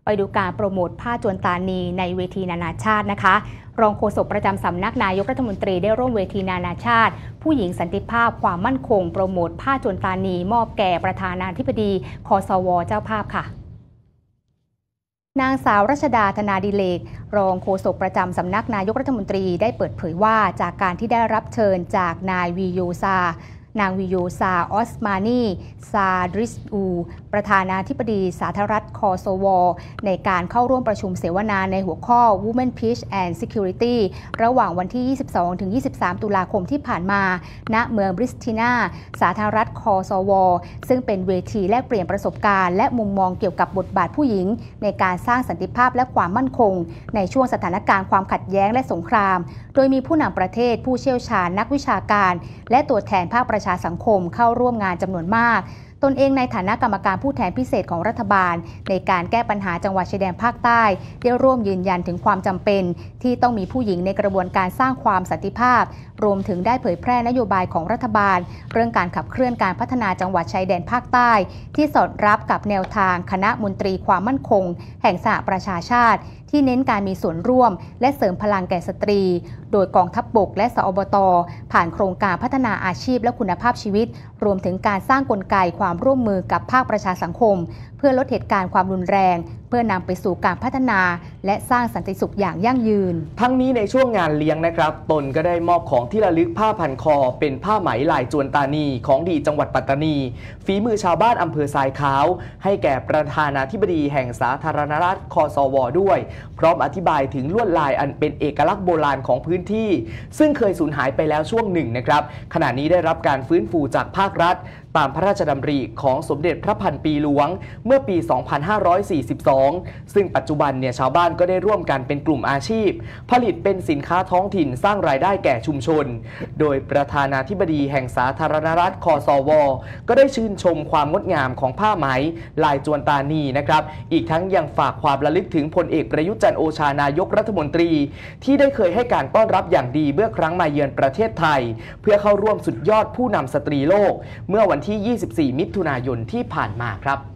ไปดูการโปรโมทผ้าจวนตานีในเวทีนานาชาตินะคะรองโฆษกประจำสำนักนายกรัฐมนตรีได้ร่วมเวทีนานาชาติผู้หญิงสันติภาพความมั่นคงโปรโมทผ้าจวนตานีมอบแก่ประธานาธิบดีคสว.เจ้าภาพค่ะนางสาวรัชดาธนาดิเลกรองโฆษกประจำสำนักนายกรัฐมนตรีได้เปิดเผยว่าจากการที่ได้รับเชิญจากนายวีโยซานางวิโยซาออสมานีซาดริสอูประธานาธิบดีสาธารณรัฐคอโซโวในการเข้าร่วมประชุมเสวนาในหัวข้อ Women Peace and Security ระหว่างวันที่ 22-23 ตุลาคมที่ผ่านมาณเมืองบริสตินาสาธารณรัฐคอโซโวซึ่งเป็นเวทีแลกเปลี่ยนประสบการณ์และมุมมองเกี่ยวกับบทบาทผู้หญิงในการสร้างสันติภาพและความมั่นคงในช่วงสถานการณ์ความขัดแย้งและสงครามโดยมีผู้นำประเทศผู้เชี่ยวชาญนักวิชาการและตัวแทนภาคประชาสังคมเข้าร่วมงานจำนวนมากตนเองในฐานะกรรมการผู้แทนพิเศษของรัฐบาลในการแก้ปัญหาจังหวัดชายแดนภาคใต้ได้ร่วมยืนยันถึงความจำเป็นที่ต้องมีผู้หญิงในกระบวนการสร้างความสันติภาพรวมถึงได้เผยแพร่นโยบายของรัฐบาลเรื่องการขับเคลื่อนการพัฒนาจังหวัดชายแดนภาคใต้ที่สอดรับกับแนวทางคณะมนตรีความมั่นคงแห่งสหประชาชาติที่เน้นการมีส่วนร่วมและเสริมพลังแก่สตรีโดยกองทัพบกและสอบต.ผ่านโครงการพัฒนาอาชีพและคุณภาพชีวิตรวมถึงการสร้างกลไกความร่วมมือกับภาคประชาสังคมเพื่อลดเหตุการณ์ความรุนแรงเพื่อนำไปสู่การพัฒนาและสร้างสันติสุขอย่างยั่งยืนทั้งนี้ในช่วงงานเลี้ยงนะครับตนก็ได้มอบของที่ระลึกผ้าพันคอเป็นผ้าไหมลายจวนตานีของดีจังหวัดปัตตานีฝีมือชาวบ้านอำเภอทรายขาวให้แก่ประธานาธิบดีแห่งสาธารณรัฐคสว.ด้วยพร้อมอธิบายถึงลวดลายอันเป็นเอกลักษณ์โบราณของพื้นที่ซึ่งเคยสูญหายไปแล้วช่วงหนึ่งนะครับขณะนี้ได้รับการฟื้นฟูจากภาครัฐตามพระราชดำริของสมเด็จพระพันปีหลวงเมื่อปี 2542 ซึ่งปัจจุบันเนี่ยชาวบ้านก็ได้ร่วมกันเป็นกลุ่มอาชีพผลิตเป็นสินค้าท้องถิ่นสร้างรายได้แก่ชุมชนโดยประธานาธิบดีแห่งสาธารณรัฐคสว.ก็ได้ชื่นชมความงดงามของผ้าไหมลายจวนตานีนะครับอีกทั้งยังฝากความระลึกถึงพลเอกประยุทธ์จันทร์โอชานายกรัฐมนตรีที่ได้เคยให้การต้อนรับอย่างดีเมื่อครั้งมาเยือนประเทศไทยเพื่อเข้าร่วมสุดยอดผู้นำสตรีโลกเมื่อวันที่ 24 มิถุนายนที่ผ่านมาครับ